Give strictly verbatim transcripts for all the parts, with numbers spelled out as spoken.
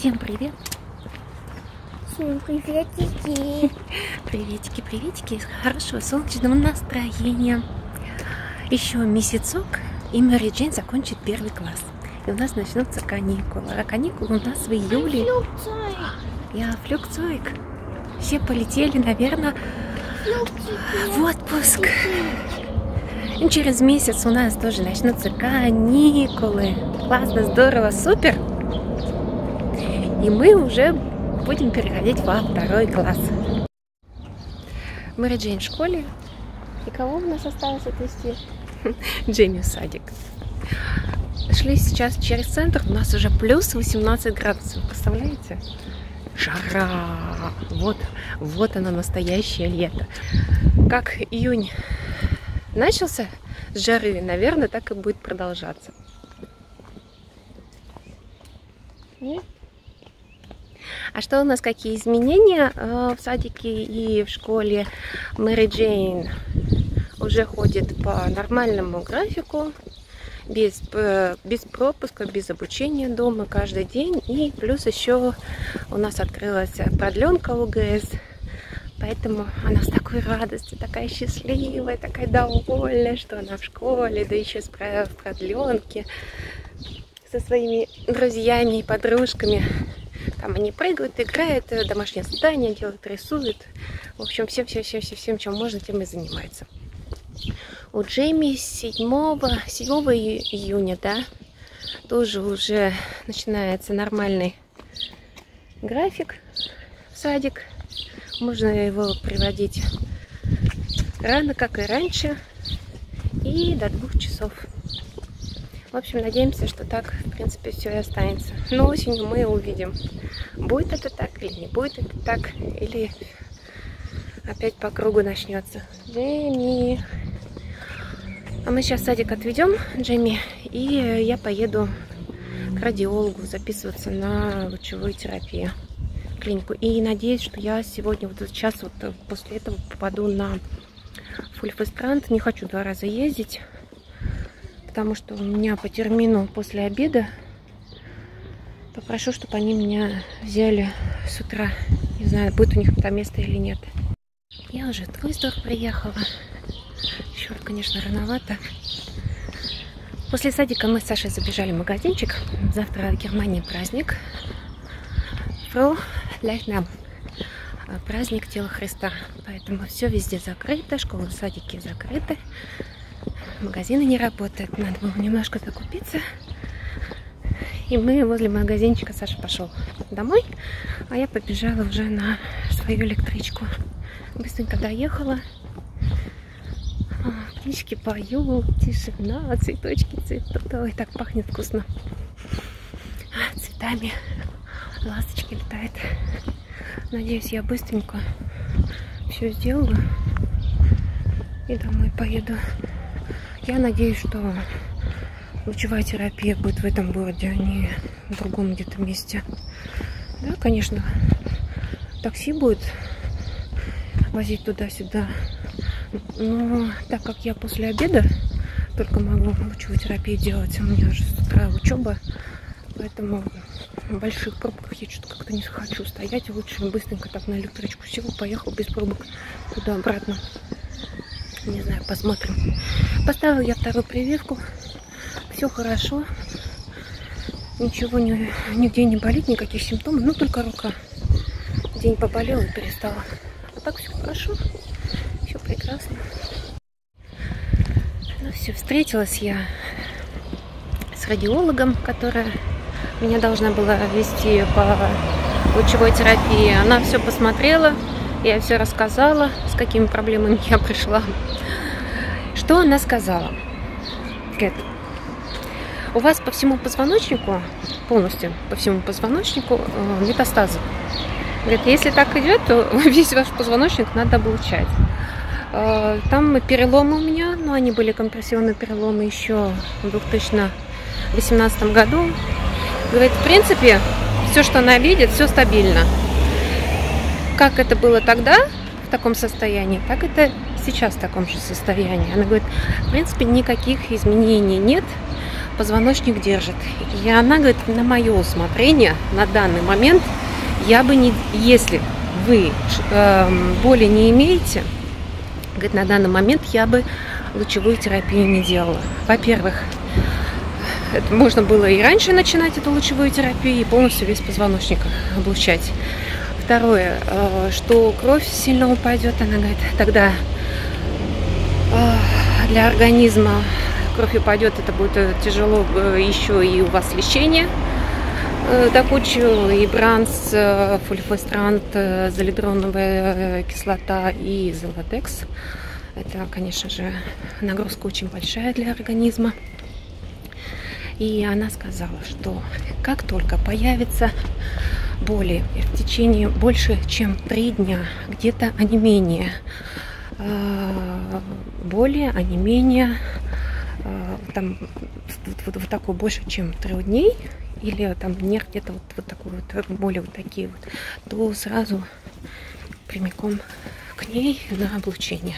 Всем привет! Всем приветики! Приветики, приветики из хорошего солнечного настроения. Еще месяцок, и Мэри Джейн закончит первый класс. И у нас начнутся каникулы. А каникулы у нас в июле. Я флюгзойк. Все полетели, наверное, в отпуск. И через месяц у нас тоже начнутся каникулы. Классно, здорово, супер. И мы уже будем переходить во второй класс. Мэри Джейн в школе. И кого у нас осталось отвезти? Джейми в садик. Шли сейчас через центр. У нас уже плюс восемнадцать градусов. Представляете? Жара! Вот, вот оно, настоящее лето. Как июнь начался с жары, наверное, так и будет продолжаться. Нет? А что у нас, какие изменения в садике и в школе? Мэри Джейн уже ходит по нормальному графику, без, без пропуска, без обучения дома каждый день. И плюс еще у нас открылась продленка ОГС. Поэтому она с такой радостью, такая счастливая, такая довольная, что она в школе, да еще в продленке со своими друзьями и подружками. Там они прыгают, играют, домашнее задание делают, рисуют. В общем, всем-всем-всем-всем, чем можно, тем и занимается. У Джейми седьмого июня, да, тоже уже начинается нормальный график в садик. Можно его приводить рано, как и раньше, и до двух часов. В общем, надеемся, что так, в принципе, все и останется. Но осенью мы увидим, будет это так или не будет это так, или опять по кругу начнется. Джейми. А мы сейчас садик отведем, Джейми, и я поеду к радиологу записываться на лучевую терапию, клинику. И надеюсь, что я сегодня, вот сейчас, вот после этого попаду на фульфестрант. Не хочу два раза ездить, потому что у меня по термину после обеда. Попрошу, чтобы они меня взяли с утра. Не знаю, будет у них там место или нет. Я уже в Тройсдорф приехала. Еще, конечно, рановато. После садика мы с Сашей забежали в магазинчик. Завтра в Германии праздник. Фру Лайхнам. Праздник Тела Христа. Поэтому все везде закрыто. Школы, садики закрыты. Магазины не работают. Надо было немножко закупиться. И мы возле магазинчика, Саша пошел домой, а я побежала уже на свою электричку. Быстренько доехала. Птички поют, тишина, цветочки цветут. Ой, так пахнет вкусно. Цветами. Ласточки летают. Надеюсь, я быстренько все сделаю и домой поеду. Я надеюсь, что лучевая терапия будет в этом городе, а не в другом где-то месте. Да, конечно, такси будет возить туда-сюда. Но так как я после обеда только могу лучевую терапию делать, у меня же с утра учеба, поэтому в больших пробках я что-то как-то не хочу стоять. Лучше быстренько так на электричку сел, поехал без пробок туда-обратно. Не знаю, посмотрим. Поставила я вторую прививку. Все хорошо. Ничего не, нигде не болит, никаких симптомов. Ну, только рука. День поболела и перестала. А так все хорошо. Все прекрасно. Ну все, встретилась я с радиологом, которая меня должна была вести по лучевой терапии. Она все посмотрела. Я все рассказала, с какими проблемами я пришла. Что она сказала? Говорит, у вас по всему позвоночнику, полностью по всему позвоночнику э, метастазы. Говорит, если так идет, то весь ваш позвоночник надо облучать. Э, там переломы у меня, но они были компрессионные переломы еще в две тысячи восемнадцатом году. Говорит, в принципе, все, что она видит, все стабильно. Как это было тогда, в таком состоянии, так это сейчас в таком же состоянии. Она говорит, в принципе, никаких изменений нет. позвоночник держит. И она говорит, на мое усмотрение, на данный момент, я бы не, если вы э, боли не имеете, говорит, на данный момент я бы лучевую терапию не делала. Во-первых, это можно было и раньше начинать эту лучевую терапию и полностью весь позвоночник облучать. Второе, э, что кровь сильно упадет, она говорит, тогда э, для организма кровь упадет, это будет тяжело э, еще и у вас лечение. До кучи и бранс, фульфострант, золидроновая кислота и золотекс. Это, конечно же, нагрузка очень большая для организма. И она сказала, что как только появится боли в течение больше, чем три дня, где-то онемение, боли, онемение, там вот, вот такое больше, чем трех дней, или там нерв где-то вот, вот такой вот, боли вот такие вот, то сразу прямиком к ней на облучение.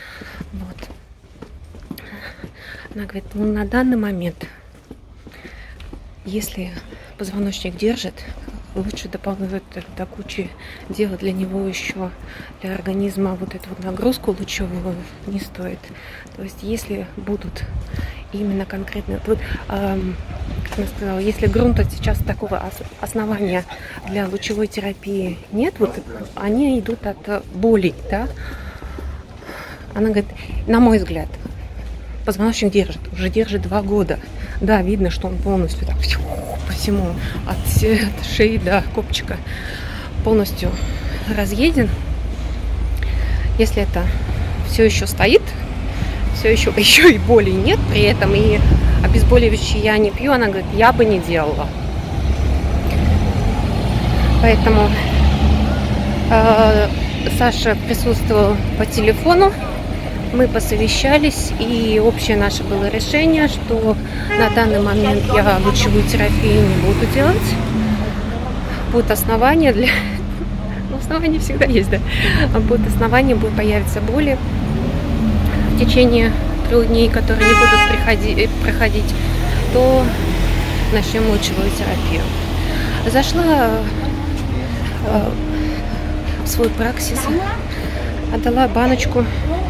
Вот. Она говорит, ну на данный момент, если позвоночник держит, лучше дополнять до кучи дела для него еще, для организма вот эту вот нагрузку лучевую не стоит. То есть если будут именно конкретно, вот, эм, как я сказала, если грунта сейчас такого основания для лучевой терапии нет, вот они идут от боли, да. Она говорит, на мой взгляд, позвоночник держит, уже держит два года. Да, видно, что он полностью так, по всему, от шеи до копчика полностью разъеден. Если это все еще стоит, все еще, еще и боли нет при этом, и обезболивающие я не пью, она говорит, я бы не делала. Поэтому э, Саша присутствовал по телефону. Мы посовещались, и общее наше было решение, что на данный момент я лучевую терапию не буду делать. Будет основание для... Ну, основание всегда есть, да. Будет основание, будет появиться боли в течение трех дней, которые не будут приходи... проходить, то начнем лучевую терапию. Зашла э, в свой праксис, отдала баночку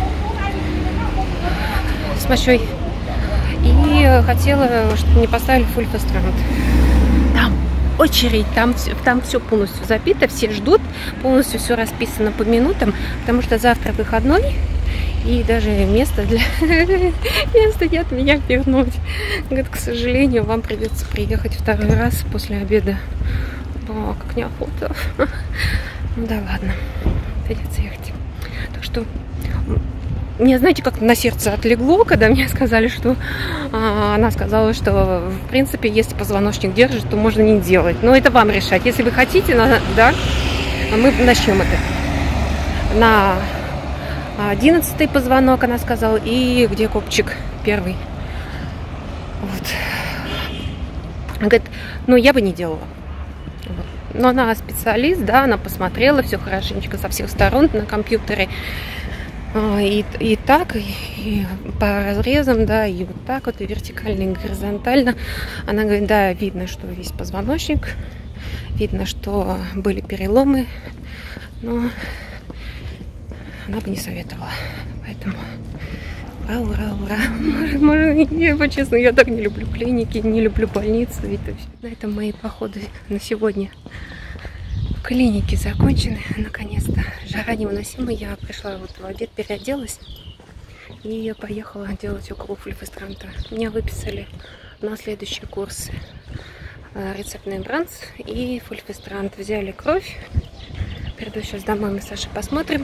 с мочой и хотела, чтобы мне поставили фульфострант. Там очередь, там, там все полностью забито, все ждут, полностью все расписано по минутам, потому что завтра выходной, и даже место для места нет меня вернуть. Говорит, к сожалению, вам придется приехать второй раз после обеда. О, как неохота. Ну да ладно, придется ехать. Так что мне, знаете, как на сердце отлегло, когда мне сказали, что а, она сказала, что в принципе, если позвоночник держит, то можно не делать. Но это вам решать. Если вы хотите, на, да, мы начнем это. На одиннадцатый позвонок, она сказала, и где копчик первый. Вот. Она говорит, ну я бы не делала. Вот. Но она специалист, да, она посмотрела все хорошенечко со всех сторон на компьютере. И, и так, и, и по разрезам, да, и вот так вот, и вертикально, и горизонтально. Она говорит, да, видно, что весь позвоночник, видно, что были переломы, но она бы не советовала. Поэтому ура, ура, ура. Может, я, честно, я так не люблю клиники, не люблю больницы. Это все. На этом мои походы на сегодня в клинике закончены, наконец-то. Жара невыносимая. Я пришла вот в обед, переоделась и поехала делать укол фульфостранта. Меня выписали на следующий курс рецептный бранс и фульфострант. Взяли кровь. Приду сейчас домой, мы с Сашей посмотрим.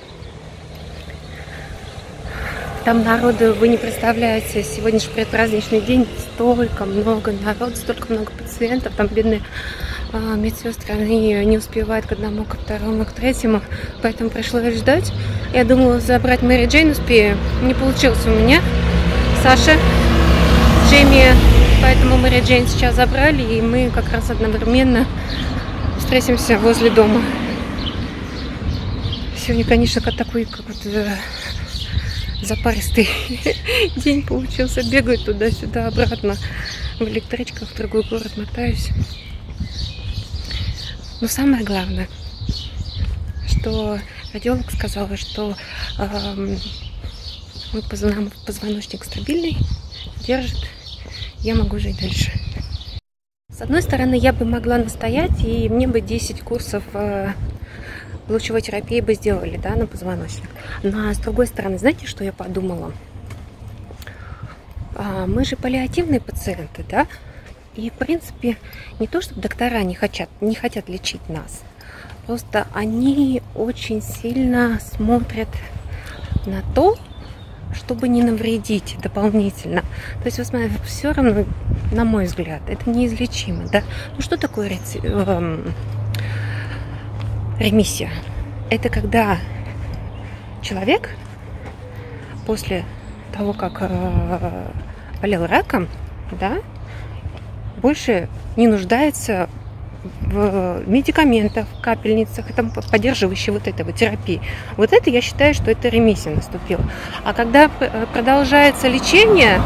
Там народу, вы не представляете, сегодня же предпраздничный день, столько много народу, столько много пациентов, там бедные а, медсестры, они не успевают к одному, к второму, к третьему, поэтому пришлось ждать. Я думала забрать Мэри Джейн, успею, не получилось у меня. Саша, Джейми, поэтому Мэри Джейн сейчас забрали, и мы как раз одновременно встретимся возле дома. Сегодня, конечно, как такой, как вот запаристый день получился. Бегаю туда-сюда, обратно в электричках, в другой город мотаюсь. Но самое главное, что радиолог сказала, что э, мой позвоночник стабильный, держит, я могу жить дальше. С одной стороны, я бы могла настоять, и мне бы десять курсов э, лучевой терапии бы сделали, да, на позвоночник. Но с другой стороны, знаете, что я подумала? А, мы же паллиативные пациенты, да? И, в принципе, не то, чтобы доктора не хотят, не хотят лечить нас. Просто они очень сильно смотрят на то, чтобы не навредить дополнительно. То есть, вы смотрите, все равно, на мой взгляд, это неизлечимо, да? Ну, что такое реци... эм... ремиссия? Это когда человек после того, как э, болел раком, да, больше не нуждается в медикаментах, в капельницах, там, поддерживающей вот этой вот терапии. Вот это я считаю, что это ремиссия наступила. А когда продолжается лечение,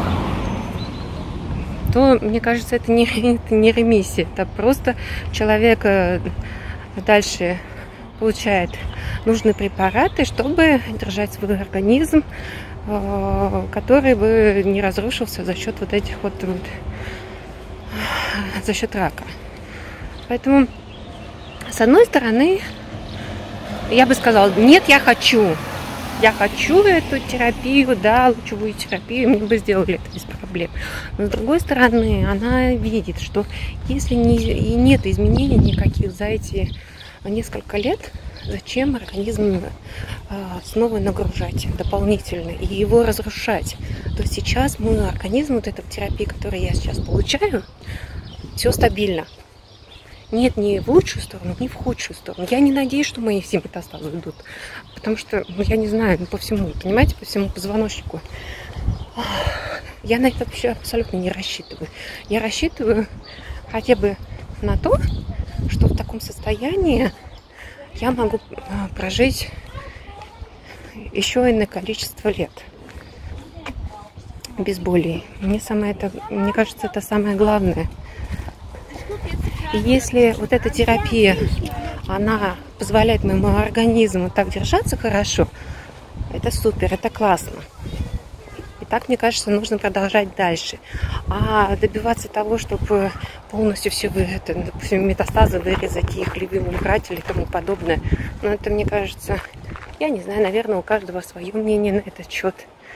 то, мне кажется, это не, это не ремиссия. Это просто человек дальше получает нужные препараты, чтобы держать свой организм, который бы не разрушился за счет вот этих вот, вот за счет рака. Поэтому, с одной стороны, я бы сказала, нет, я хочу. Я хочу эту терапию, да, лучевую терапию, мне бы сделали это без проблем. Но, с другой стороны, она видит, что если не, и нет изменений никаких за эти несколько лет, зачем организм снова нагружать дополнительно и его разрушать? То есть сейчас мой организм, вот эта терапия, которую я сейчас получаю, все стабильно. Нет, ни в лучшую сторону, ни в худшую сторону. Я не надеюсь, что мои все метастазы идут. Потому что, ну, я не знаю, ну, по всему, понимаете, по всему позвоночнику. Я на это вообще абсолютно не рассчитываю. Я рассчитываю хотя бы на то, что в таком состоянии я могу прожить еще иное количество лет без болей. Мне, самое это, мне кажется, это самое главное. И если вот эта терапия, она позволяет моему организму так держаться хорошо, это супер, это классно. И так, мне кажется, нужно продолжать дальше. А добиваться того, чтобы полностью все, это, допустим, метастазы вырезать, их любимым убрать или тому подобное, ну, это, мне кажется, я не знаю, наверное, у каждого свое мнение на этот счет.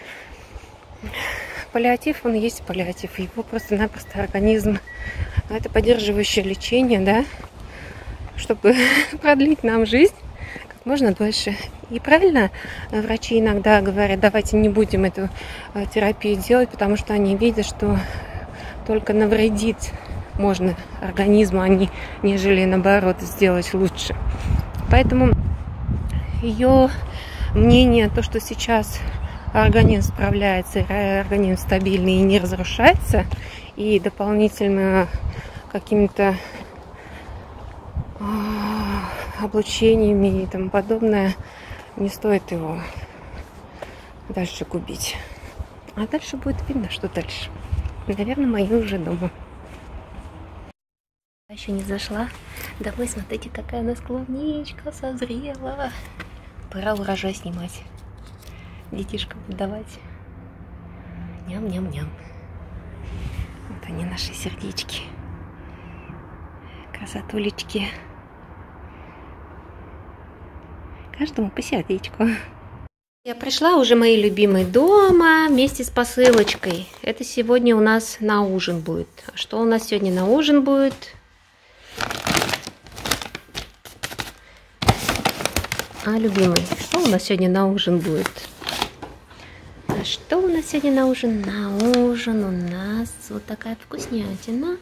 Паллиатив, он есть паллиатив, его просто-напросто организм, это поддерживающее лечение, да, чтобы продлить нам жизнь как можно дольше. И правильно врачи иногда говорят, давайте не будем эту терапию делать, потому что они видят, что только навредить можно организму, а не, нежели наоборот сделать лучше. Поэтому ее мнение, то, что сейчас организм справляется, организм стабильный и не разрушается, и дополнительно какими-то облучениями и тому подобное, не стоит его дальше губить. А дальше будет видно, что дальше. Наверное, мои уже дома. Еще не зашла домой. Смотрите, какая у нас клубничка созрела. Пора урожай снимать. Детишкам давать. Ням-ням-ням. Вот они, наши сердечки. Красотулечки. Каждому по сердечку. Я пришла, уже мои любимые дома вместе с посылочкой. Это сегодня у нас на ужин будет. А что у нас сегодня на ужин будет? А, любимый, что у нас сегодня на ужин будет? А что у нас сегодня на ужин? На ужин у нас вот такая вкуснятина.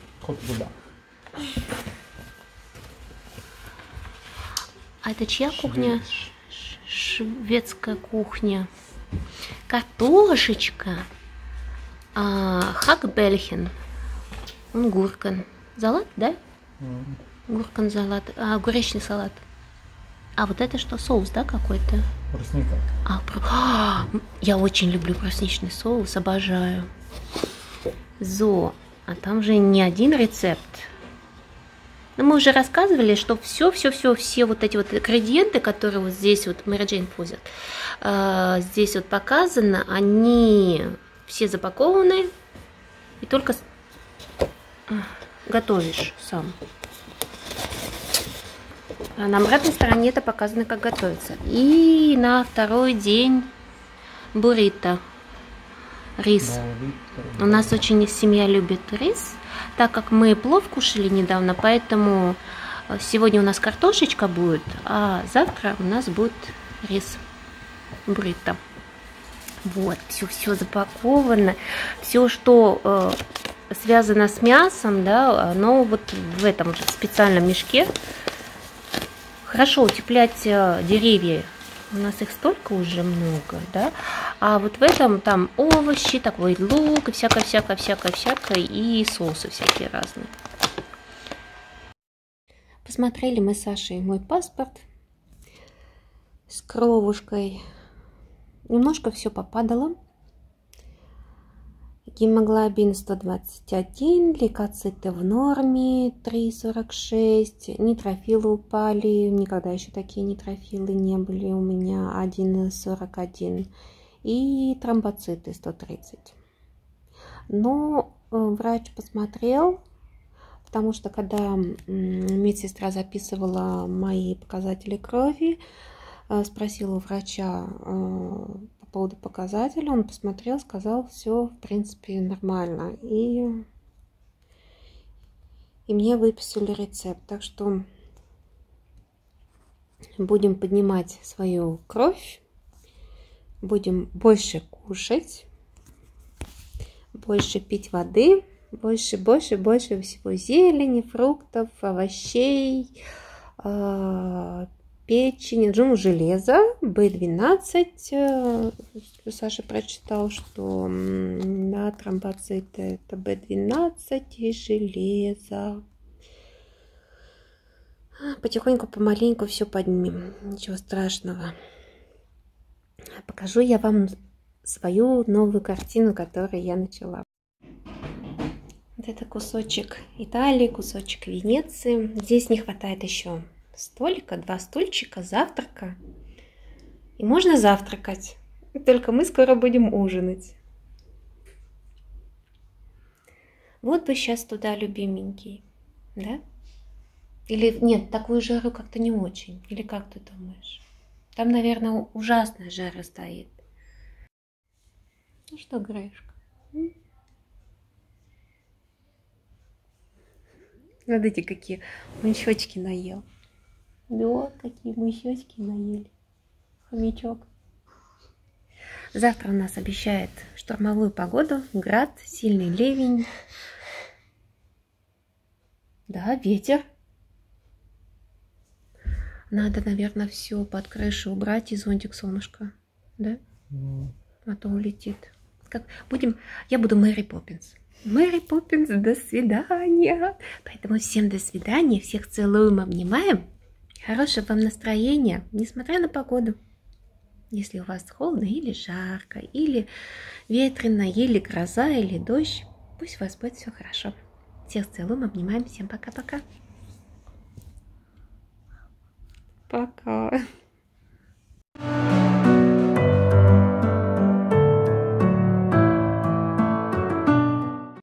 А это чья кухня? Шведская кухня. Картошечка. А, хакбельхен. Он гуркан. Салат, да? Гуркан салат. А, огуречный салат. А вот это что? Соус, да, какой-то? Брусника. А, про- а, я очень люблю брусничный соус, обожаю. Зо, а там же не один рецепт. Но мы уже рассказывали, что все, все, все, все вот эти вот ингредиенты, которые вот здесь вот Мэри Джейн пузят, э, здесь вот показано, они все запакованы, и только готовишь сам. А на обратной стороне это показано, как готовится. И на второй день буррито. Рис. У нас очень семья любит рис, так как мы плов кушали недавно, поэтому сегодня у нас картошечка будет, а завтра у нас будет рис буррито. Вот, все, все запаковано, все, что э, связано с мясом, да, оно вот в этом же специальном мешке. Хорошо утеплять э, деревья. У нас их столько уже много, да, а вот в этом там овощи, такой лук, и всякое-всякое-всякое-всякое, и соусы всякие разные. Посмотрели мы с Сашей мой паспорт с кровушкой. Немножко все попадало. Гемоглобин сто двадцать один, лейкоциты в норме три сорок шесть, нейтрофилы упали, никогда еще такие нейтрофилы не были у меня, один сорок один, и тромбоциты сто тридцать. Но врач посмотрел, потому что когда медсестра записывала мои показатели крови, спросила у врача по поводу показателя, он посмотрел, сказал, все в принципе нормально, и, и мне выписали рецепт. Так что будем поднимать свою кровь, будем больше кушать, больше пить воды, больше, больше, больше всего зелени, фруктов, овощей, печени, ну, железо, бэ двенадцать. Саша прочитал, что да, тромбоциты это бэ двенадцать и железо. Потихоньку, помаленьку все поднимем. Ничего страшного. Покажу я вам свою новую картину, которую я начала. Вот это кусочек Италии, кусочек Венеции. Здесь не хватает еще столика, два стульчика, завтрака. И можно завтракать. Только мы скоро будем ужинать. Вот бы сейчас туда, любименький. Да? Или нет, такую жару как-то не очень. Или как ты думаешь? Там, наверное, ужасная жара стоит. Ну что, Гришка? Смотрите, какие мышечки наел. Да, какие мышечки наели. Хомячок. Завтра у нас обещает штормовую погоду, град, сильный ливень. Да, ветер. Надо, наверное, все под крышу убрать и зонтик солнышко. Да? Mm. А то улетит. Как будем... Я буду Мэри Поппинс. Мэри Поппинс, до свидания. Поэтому всем до свидания. Всех целуем, обнимаем. Хорошего вам настроения, несмотря на погоду. Если у вас холодно или жарко, или ветрено, или гроза, или дождь, пусть у вас будет все хорошо. Всех целуем, обнимаем. Всем пока-пока. Пока.